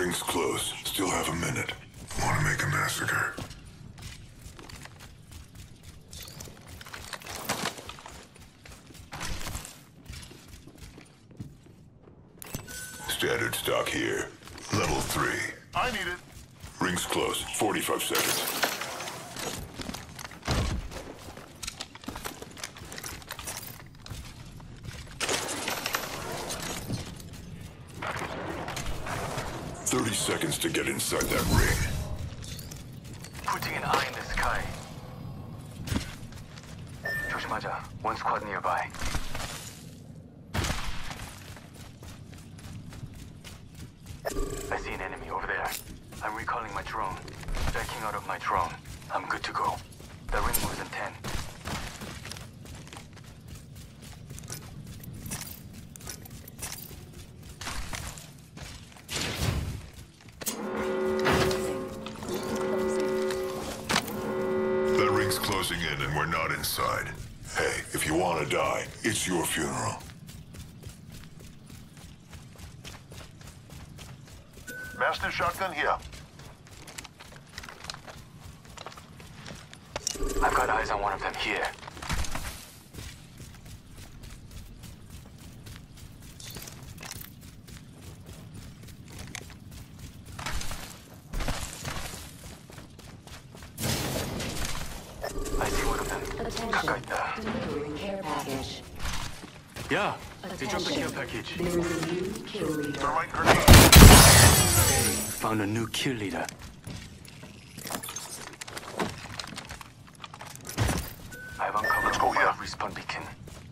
Ring's close. Still have a minute. Want to make a massacre? Standard stock here. Level 3. I need it. Ring's close. 45 seconds. Seconds to get inside that ring. Putting an eye in the sky. 조심하자. One squad nearby. I see an enemy over there. I'm recalling my drone. Backing out of my drone. I'm good to go. The ring moves in 10. Closing in and we're not inside. Hey, if you want to die, it's your funeral. Master shotgun here. I've got eyes on one of them here. Delivering care package. Yeah, they dropped the care package. There is a new kill leader. Thermite grenade. Found a new kill leader. I've uncovered a mobile respawn beacon.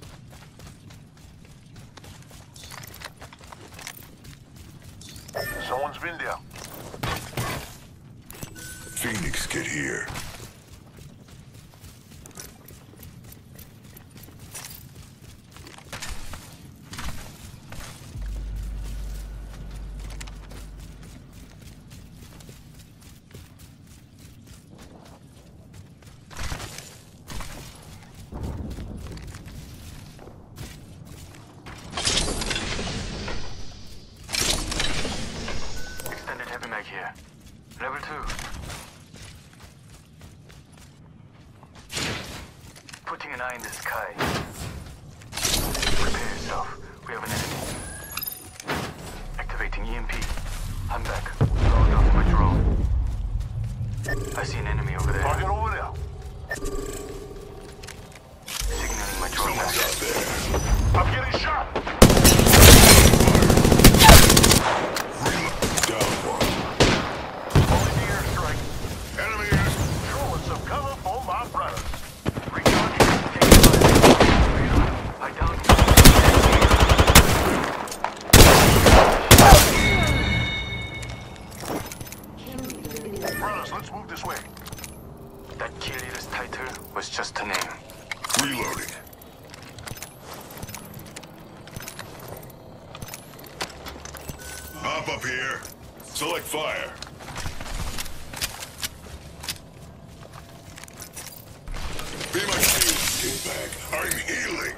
Someone's been there. Phoenix, get here. Here. Level 2. Putting an eye in the sky. Prepare yourself. We have an enemy. Activating EMP. I'm back. Load off my drone. I see an enemy over there. Target over there. Signaling my drone. Someone's out there. I'm getting shot. Down one. Cover for my brothers. I downed Brothers, let's move this way. that kill leader's title was just a name. Reloading. Hop up here. Select fire. Be my shield, skinbag. I'm healing.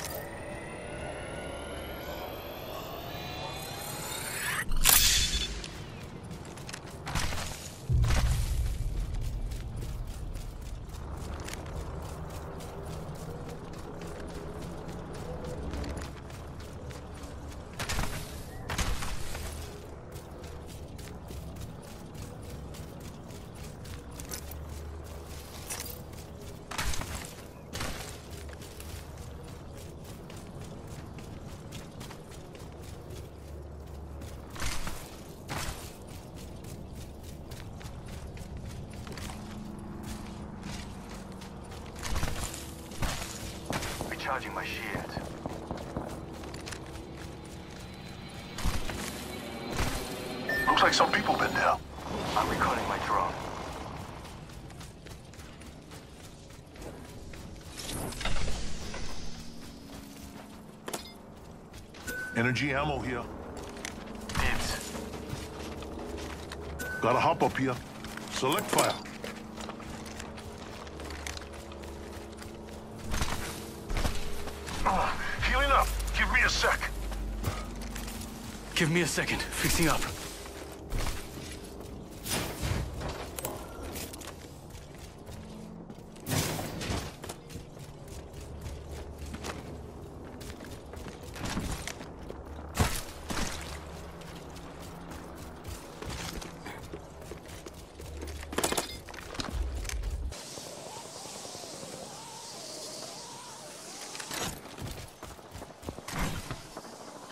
Recharging my shield. Looks like some people been there. I'm recalling my drone. Energy ammo here. Dibs. Gotta hop up here. Select fire. Healing up. Give me a sec. Give me a second. Fixing up.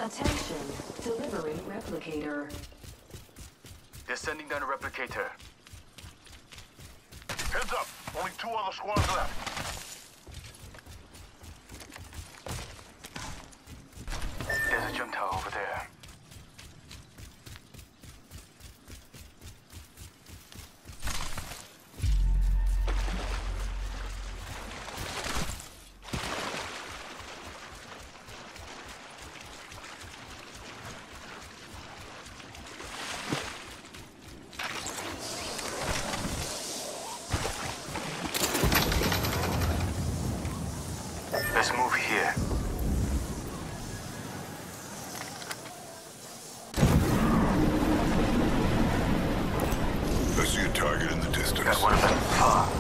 Attention, delivering replicator. They're sending down a replicator. Heads up. Only 2 other squads left. There's a jump tower over there. Let's move here. I see a target in the distance. Got one of them far.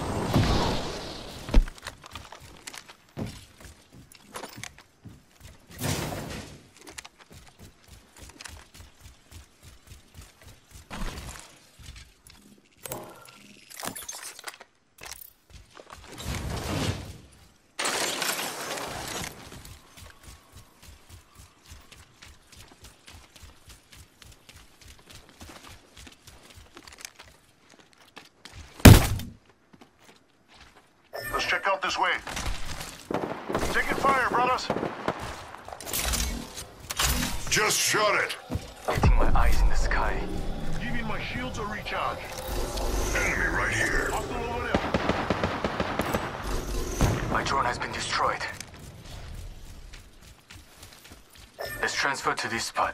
Let's check out this way. Taking fire, brothers. Just shot it! Getting my eyes in the sky. Giving my shields a recharge. Enemy right here. Hostile over there. My drone has been destroyed. Let's transfer to this spot.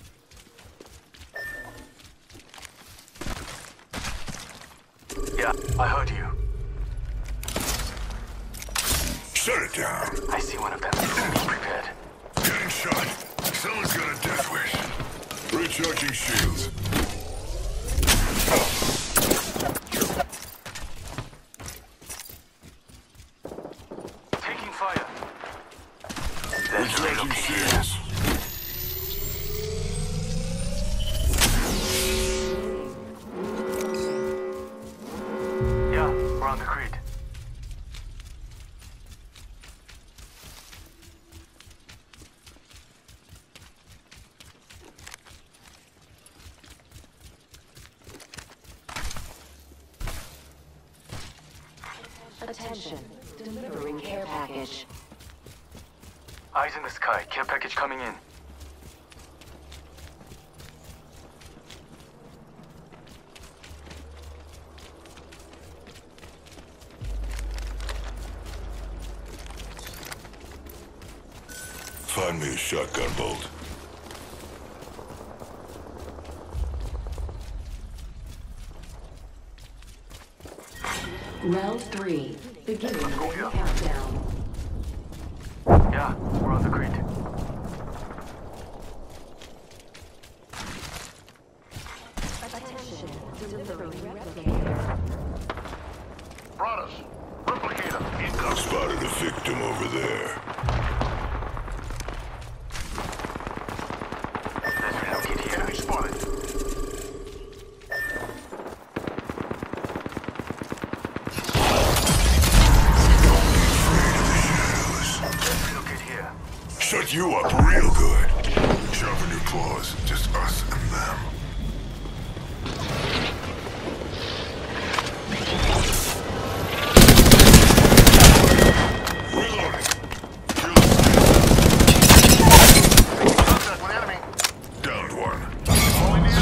Yeah, I heard you. Shut it down. I see one of them. Be prepared. Getting shot. Someone's got a death wish. Recharging shields. Taking fire. Let's Recharging relocate here. shields. Yeah, we're on the grid. Attention, delivering care package. Eyes in the sky. Care package coming in. Find me a shotgun bolt. Round 3, beginning ring countdown. Yeah, we're on the grid. Attention, delivering replicator. Brothers, replicator, incoming. Spotted a victim over there. Let's relocate here. Enemy spotted. Relocate here. Shut you up real good. Sharpen your claws. Just us and them. Reloading. Contact with enemy. Downed one. Only near.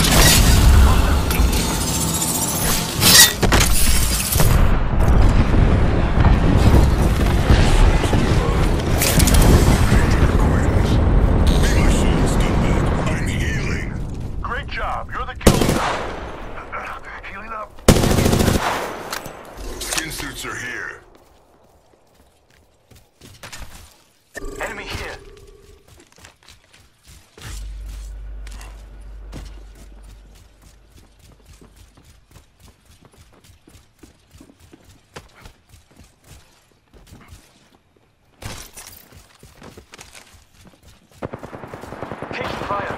Be my shield, scumbag. I'm healing. Great job. You're the killer. Healing up. Skin suits are here. Enemy here. Taking fire.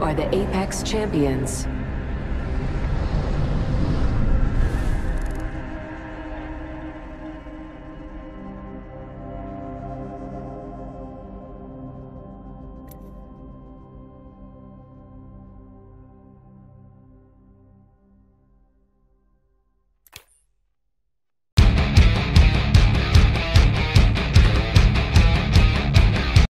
are the Apex Champions.